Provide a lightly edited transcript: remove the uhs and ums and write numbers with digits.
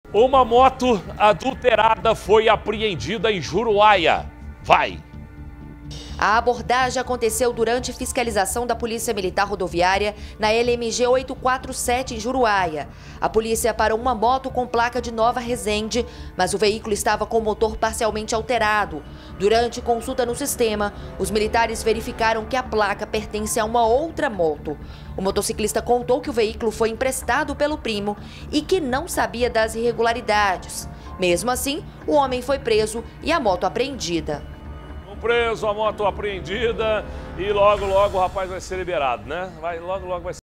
Uma moto adulterada foi apreendida em Juruáia. Vai! A abordagem aconteceu durante fiscalização da Polícia Militar Rodoviária na LMG 847 em Juruáia. A polícia parou uma moto com placa de Nova Resende, mas o veículo estava com o motor parcialmente alterado. Durante consulta no sistema, os militares verificaram que a placa pertence a uma outra moto. O motociclista contou que o veículo foi emprestado pelo primo e que não sabia das irregularidades. Mesmo assim, o homem foi preso e a moto apreendida. Preso, a moto apreendida e logo o rapaz vai ser liberado, né? Logo vai ser.